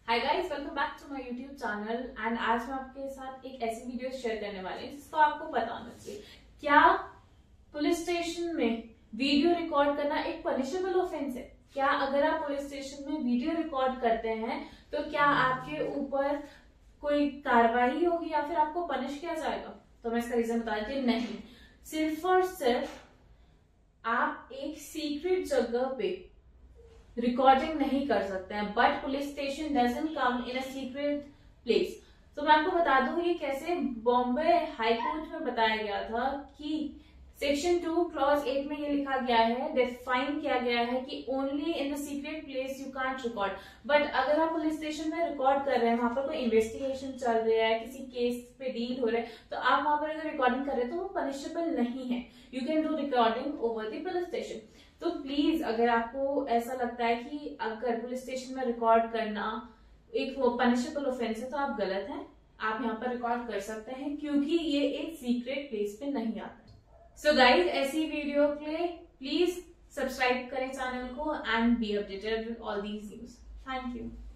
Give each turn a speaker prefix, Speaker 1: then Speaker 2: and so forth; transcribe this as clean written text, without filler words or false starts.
Speaker 1: Hi guys, welcome back to my YouTube channel. And आज मैं आपके साथ एक ऐसी वीडियो शेयर करने वाली हूँ जिसको आपको पता होना चाहिए। क्या पुलिस स्टेशन में वीडियो रिकॉर्ड करना एक पनिशेबल ऑफेंस है? क्या अगर आप पुलिस स्टेशन में वीडियो रिकॉर्ड करते हैं तो क्या आपके ऊपर कोई कार्रवाई होगी या फिर आपको पनिश किया जाएगा? तो मैं इसका रीजन बता देती हूँ। नहीं, सिर्फ और सिर्फ आप एक सीक्रेट जगह पे रिकॉर्डिंग नहीं कर सकते हैं, but police station doesn't come in a secret place. तो मैं आपको बता दूं ये कैसे बॉम्बे हाई कोर्ट में बताया गया था कि सेक्शन 2 क्लॉज 8 में ये लिखा गया है, डिफाइन किया गया है कि only in the secret place you can't record. But अगर आप पुलिस स्टेशन में रिकॉर्ड कर रहे हैं, वहां पर कोई इन्वेस्टिगेशन चल रहा है, किसी केस पे डील हो रहा है, तो आप वहां पर अगर रिकॉर्डिंग कर रहे हैं तो वो पनिशेबल नहीं है। You can do recording over the police station. तो प्लीज, अगर आपको ऐसा लगता है कि अगर पुलिस स्टेशन में रिकॉर्ड करना एक वो पनिशेबल ऑफेंस है, तो आप गलत हैं। आप यहाँ पर रिकॉर्ड कर सकते हैं क्योंकि ये एक सीक्रेट प्लेस पे नहीं आता। सो गाइज, ऐसी वीडियो के लिए प्लीज सब्सक्राइब करें चैनल को and be updated with all these news. Thank you.